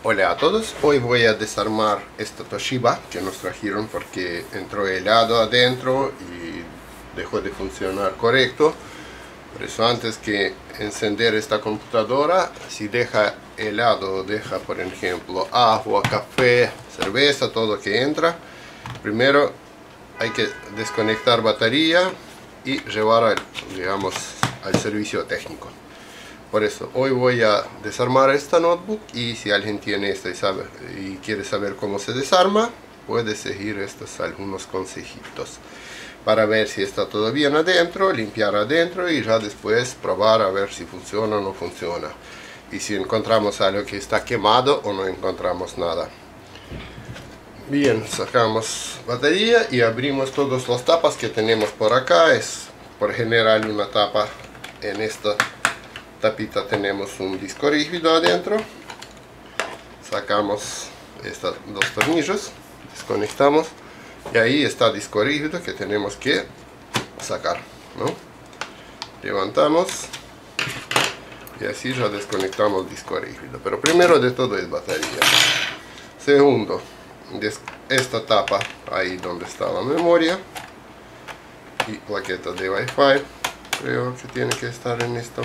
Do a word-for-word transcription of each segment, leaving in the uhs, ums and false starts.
Hola a todos, hoy voy a desarmar esta Toshiba que nos trajeron porque entró helado adentro y dejó de funcionar correcto. Por eso antes que encender esta computadora, si deja helado, deja por ejemplo agua, café, cerveza, todo que entra, primero hay que desconectar batería y llevar al, digamos, al servicio técnico. Por eso hoy voy a desarmar esta notebook, y si alguien tiene esta y, sabe, y quiere saber cómo se desarma, puede seguir estos algunos consejitos para ver si está todo bien adentro, limpiar adentro y ya después probar a ver si funciona o no funciona, y si encontramos algo que está quemado o no encontramos nada. Bien, sacamos batería y abrimos todas las tapas que tenemos por acá. Es por general una tapa. En esta tapita tenemos un disco rígido adentro. Sacamos estos dos tornillos, desconectamos y ahí está el disco rígido que tenemos que sacar, ¿no? Levantamos y así ya desconectamos el disco rígido, pero primero de todo es batería. Segundo, esta tapa ahí donde está la memoria y plaqueta de Wi-Fi, creo que tiene que estar en esto.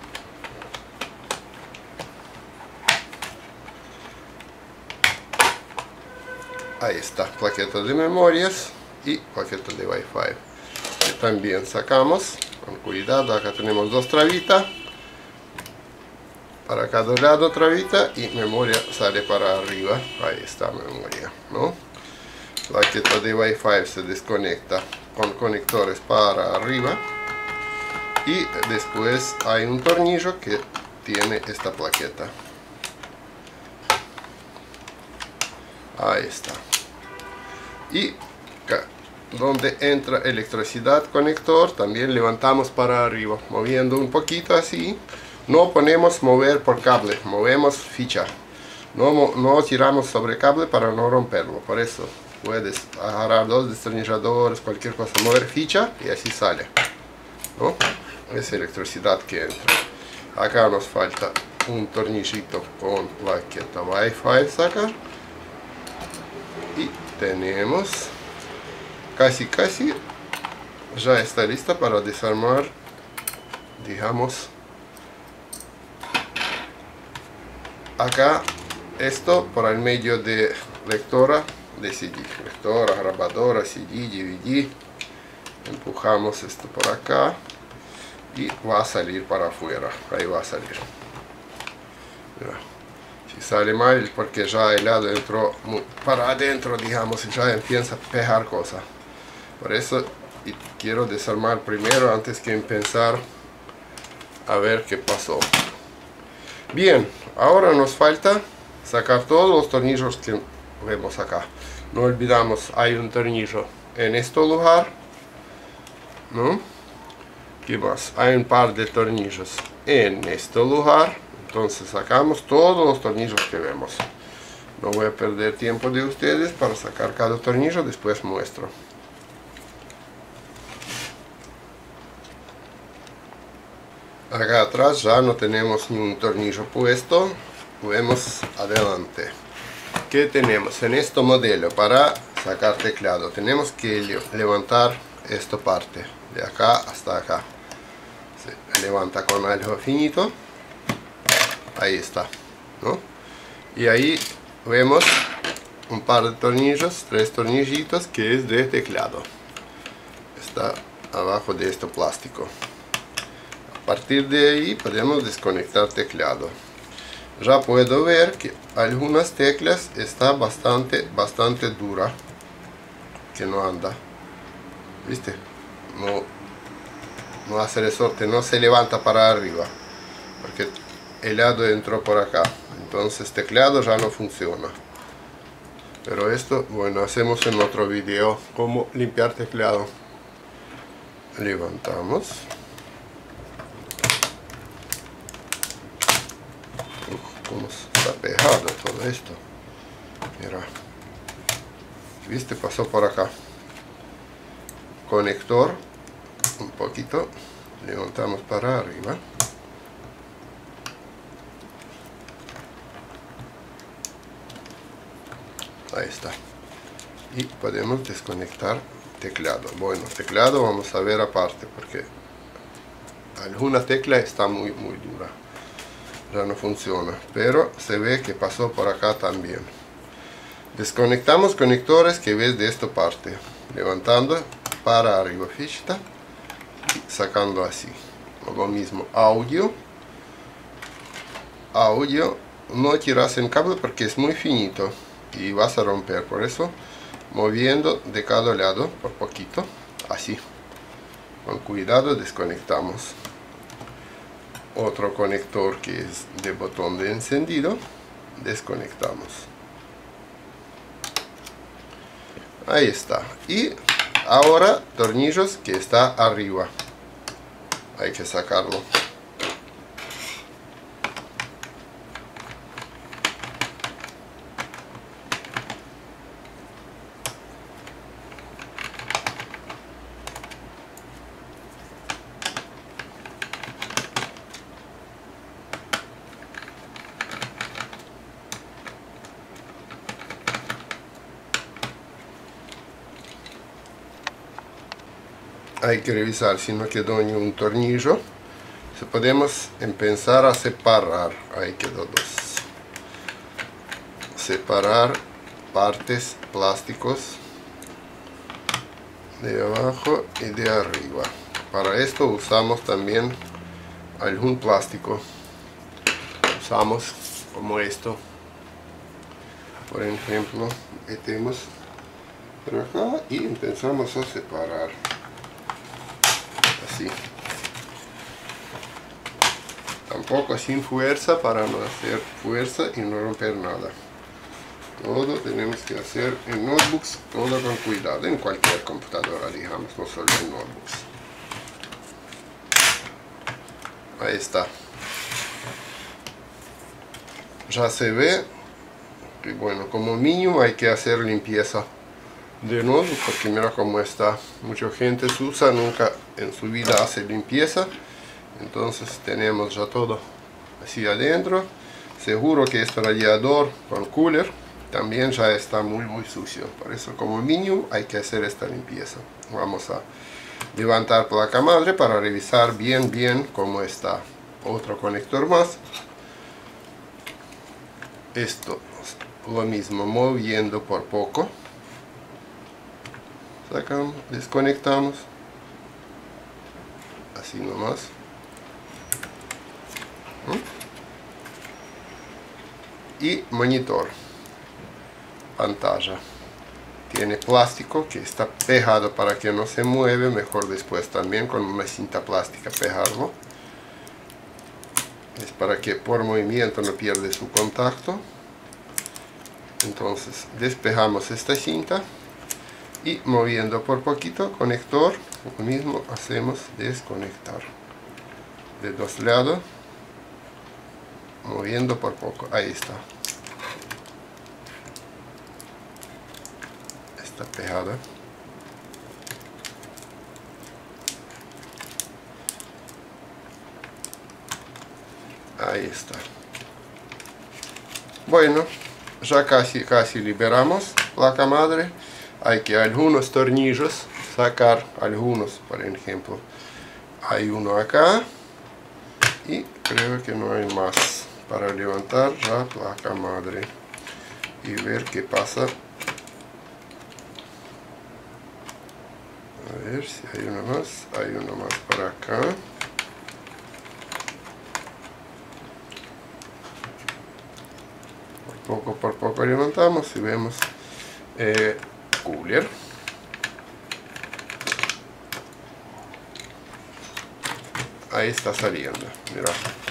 Ahí está, plaqueta de memorias y plaqueta de Wi-Fi. También sacamos con cuidado. Acá tenemos dos trabitas, para cada lado trabita, y memoria sale para arriba. Ahí está memoria, ¿no? Plaqueta de Wi-Fi se desconecta con conectores para arriba, y después hay un tornillo que tiene esta plaqueta. Ahí está. Y acá, donde entra electricidad conector, también levantamos para arriba, moviendo un poquito así. No ponemos mover por cable, movemos ficha. No, no tiramos sobre cable para no romperlo. Por eso puedes agarrar dos destornilladores, cualquier cosa, mover ficha y así sale, ¿no? Es electricidad que entra. Acá nos falta un tornillito con plaqueta Wi-Fi sacar. Y tenemos casi casi ya está lista para desarmar, digamos, acá esto por el medio de lectora de C D, lectora, grabadora, C D, D V D. Empujamos esto por acá y va a salir para afuera. Ahí va a salir. Mira. Si sale mal porque ya el helado entró para adentro, digamos, y ya empieza a pegar cosas. Por eso y quiero desarmar primero antes que empezar a ver qué pasó. Bien, ahora nos falta sacar todos los tornillos que vemos acá. No olvidamos, hay un tornillo en este lugar, ¿no? ¿Qué más? Hay un par de tornillos en este lugar. Entonces sacamos todos los tornillos que vemos. No voy a perder tiempo de ustedes para sacar cada tornillo, después muestro. Acá atrás ya no tenemos ni un tornillo puesto. Vemos adelante. ¿Qué tenemos en este modelo para sacar teclado? Tenemos que levantar esta parte de acá hasta acá. Se levanta con algo finito. Ahí está, ¿no? Y ahí vemos un par de tornillos, tres tornillitos que es de teclado. Está abajo de este plástico. A partir de ahí podemos desconectar teclado. Ya puedo ver que algunas teclas está bastante, bastante dura, que no anda. ¿Viste? No, no hace resorte, no se levanta para arriba, porque el helado entró por acá. Entonces teclado ya no funciona. Pero esto, bueno, hacemos en otro video cómo limpiar teclado. Levantamos. Uf, cómo está pegado todo esto. Mira. ¿Viste? Pasó por acá. Conector. Un poquito. Levantamos para arriba. Ahí está. Y podemos desconectar teclado. Bueno, teclado vamos a ver aparte porque alguna tecla está muy muy dura, ya no funciona, pero se ve que pasó por acá también. Desconectamos conectores que ves de esta parte, levantando para arriba fichita y sacando así. Lo mismo, audio audio no tiras en cable porque es muy finito y vas a romper, por eso moviendo de cada lado por poquito, así, con cuidado desconectamos. Otro conector que es de botón de encendido, desconectamos. Ahí está. Y ahora tornillos que está arriba, hay que sacarlo. Hay que revisar si no quedó ni un tornillo. Si podemos empezar a separar, ahí quedó dos. Separar partes plásticos de abajo y de arriba. Para esto usamos también algún plástico. Usamos como esto. Por ejemplo, metemos por acá y empezamos a separar. Así. Tampoco sin fuerza para no hacer fuerza y no romper nada. Todo tenemos que hacer en notebooks, todo con cuidado, en cualquier computadora, digamos, no solo en notebooks. Ahí está. Ya se ve que, bueno, como mínimo hay que hacer limpieza de nuevo, porque mira cómo está. Mucha gente se usa, nunca en su vida hace limpieza. Entonces tenemos ya todo así adentro. Seguro que este radiador con cooler también ya está muy muy sucio. Por eso como mínimo hay que hacer esta limpieza. Vamos a levantar placa madre para revisar bien bien cómo está. Otro conector más. Esto lo mismo, moviendo por poco. Sacamos, desconectamos. Así nomás. Y monitor, pantalla, tiene plástico que está pegado para que no se mueve. Mejor después también con una cinta plástica pegarlo, es para que por movimiento no pierde su contacto. Entonces despejamos esta cinta y moviendo por poquito conector, lo mismo hacemos, desconectar de dos lados, moviendo por poco. Ahí está, está pegada. Ahí está. Bueno, ya casi casi liberamos placa madre. Hay que algunos tornillos sacar, algunos, por ejemplo hay uno acá y creo que no hay más, para levantar la placa madre y ver qué pasa. A ver si hay uno más, hay uno más por acá. Por poco por poco levantamos y vemos eh, cooler. Ahí está saliendo, mira.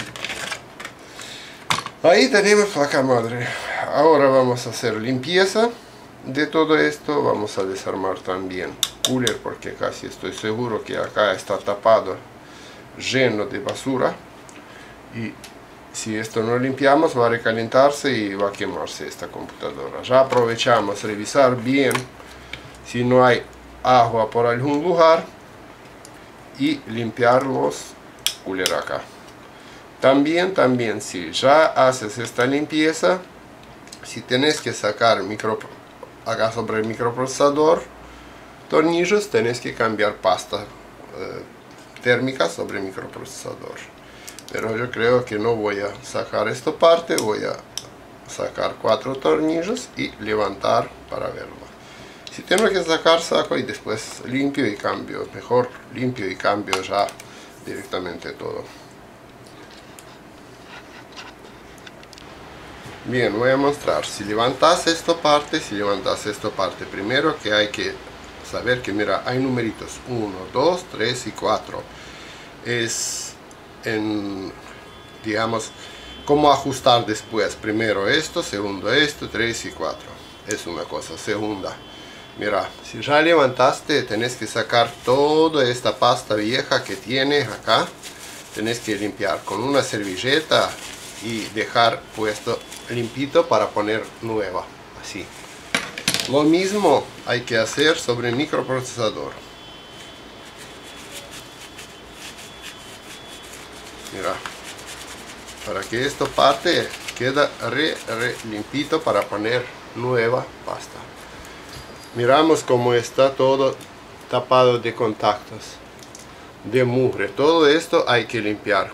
Ahí tenemos placa madre. Ahora vamos a hacer limpieza de todo esto. Vamos a desarmar también cooler, porque casi estoy seguro que acá está tapado, lleno de basura. Y si esto no limpiamos va a recalentarse y va a quemarse esta computadora. Ya aprovechamos revisar bien si no hay agua por algún lugar y limpiar los cooler acá. También, también si ya haces esta limpieza, si tenés que sacar micro acá sobre el microprocesador tornillos, tenés que cambiar pasta eh, térmica sobre el microprocesador. Pero yo creo que no voy a sacar esta parte, voy a sacar cuatro tornillos y levantar para verlo. Si tengo que sacar, saco y después limpio y cambio. Mejor limpio y cambio ya directamente todo. Bien, voy a mostrar. Si levantas esta parte, si levantas esta parte, primero que hay que saber que, mira, hay numeritos uno, dos, tres y cuatro. Es en, digamos, cómo ajustar después. Primero esto, segundo esto, tres y cuatro. Es una cosa. Segunda, mira, si ya levantaste, tenés que sacar toda esta pasta vieja que tienes acá. Tenés que limpiar con una servilleta y dejar puesto limpito para poner nueva, así. Lo mismo hay que hacer sobre el microprocesador. Mira, para que esta parte quede re, re limpito para poner nueva pasta. Miramos cómo está todo tapado de contactos, de mugre. Todo esto hay que limpiar.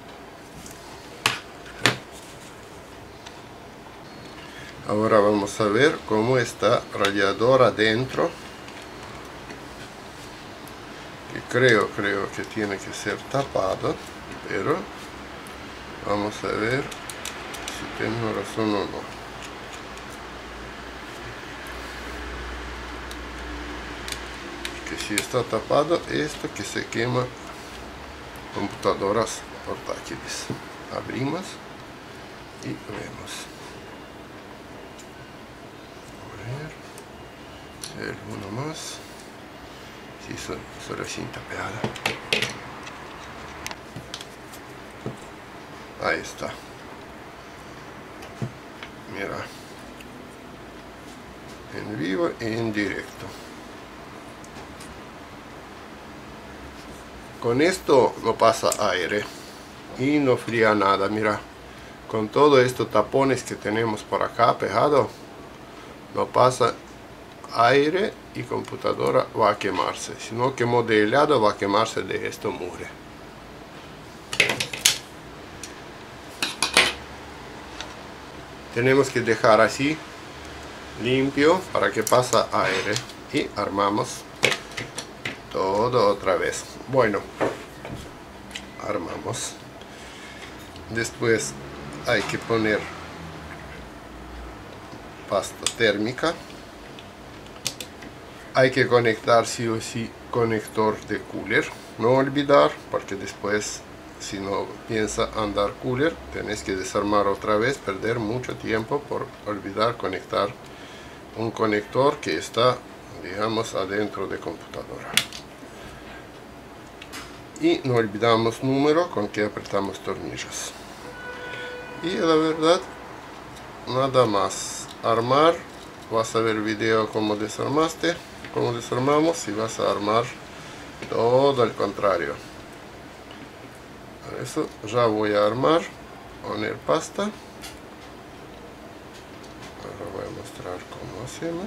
Ahora vamos a ver cómo está radiador adentro. Que creo, creo que tiene que ser tapado, pero vamos a ver si tengo razón o no. Que si está tapado, esto que se quema computadoras portátiles. Abrimos y vemos. Uno más. Sí, solo, solo cinta pegada. Ahí está. Mira. En vivo y en directo. Con esto no pasa aire y no fría nada. Mira, con todo estos tapones que tenemos por acá pegado, no pasa aire y computadora va a quemarse. Si no quemó de helado, va a quemarse de esto mugre. Tenemos que dejar así limpio para que pase aire y armamos todo otra vez. Bueno, armamos. Después hay que poner pasta térmica. Hay que conectar sí o sí conector de cooler. No olvidar, porque después si no piensa andar cooler, tenés que desarmar otra vez, perder mucho tiempo por olvidar conectar un conector que está, digamos, adentro de computadora. Y no olvidamos número con que apretamos tornillos. Y la verdad, nada más. Armar, vas a ver el video como desarmaste, como desarmamos, y vas a armar todo al contrario. Por eso ya voy a armar, poner pasta. Ahora voy a mostrar cómo hacemos.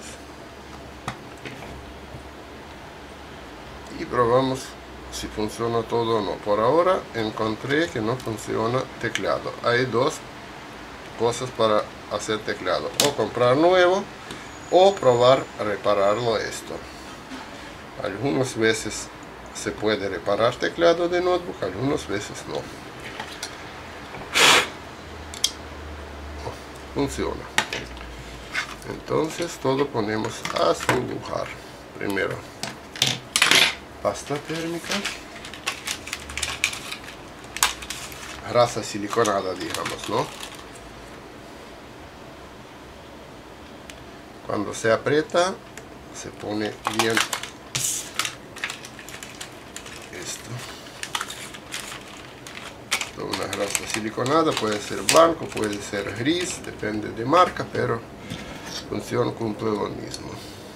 Y probamos si funciona todo o no. Por ahora encontré que no funciona teclado. Hay dos cosas para hacer teclado: o comprar nuevo o probar a repararlo esto. Algunas veces se puede reparar teclado de notebook, algunas veces no. Funciona. Entonces todo ponemos a su lugar. Primero pasta térmica, grasa siliconada, digamos, ¿no? Cuando se aprieta, se pone bien esto. Una grasa siliconada, puede ser blanco, puede ser gris, depende de marca, pero funciona cumple lo mismo.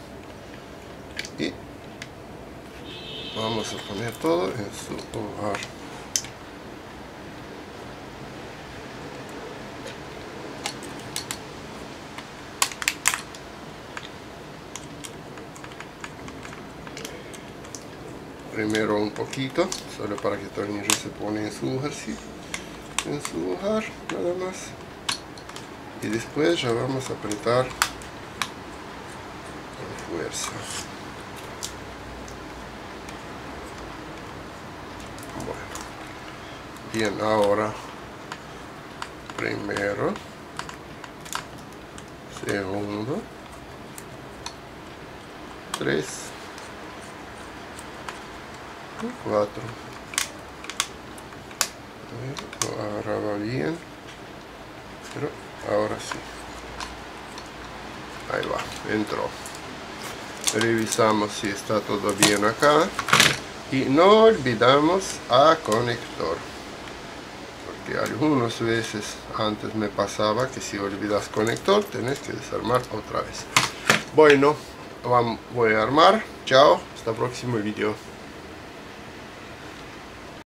Y vamos a poner todo en su lugar. primero un poquito, solo para que el tornillo se pone en su lugar, en su lugar, nada más. Y después ya vamos a apretar con fuerza. Bueno, bien, ahora primero, segundo, tres, cuatro. Ahora va bien, pero ahora sí. Ahí va, entró. Revisamos si está todo bien acá. Y no olvidamos a conector. Porque algunas veces antes me pasaba que si olvidas conector tenés que desarmar otra vez. Bueno, voy a armar. Chao, hasta el próximo video.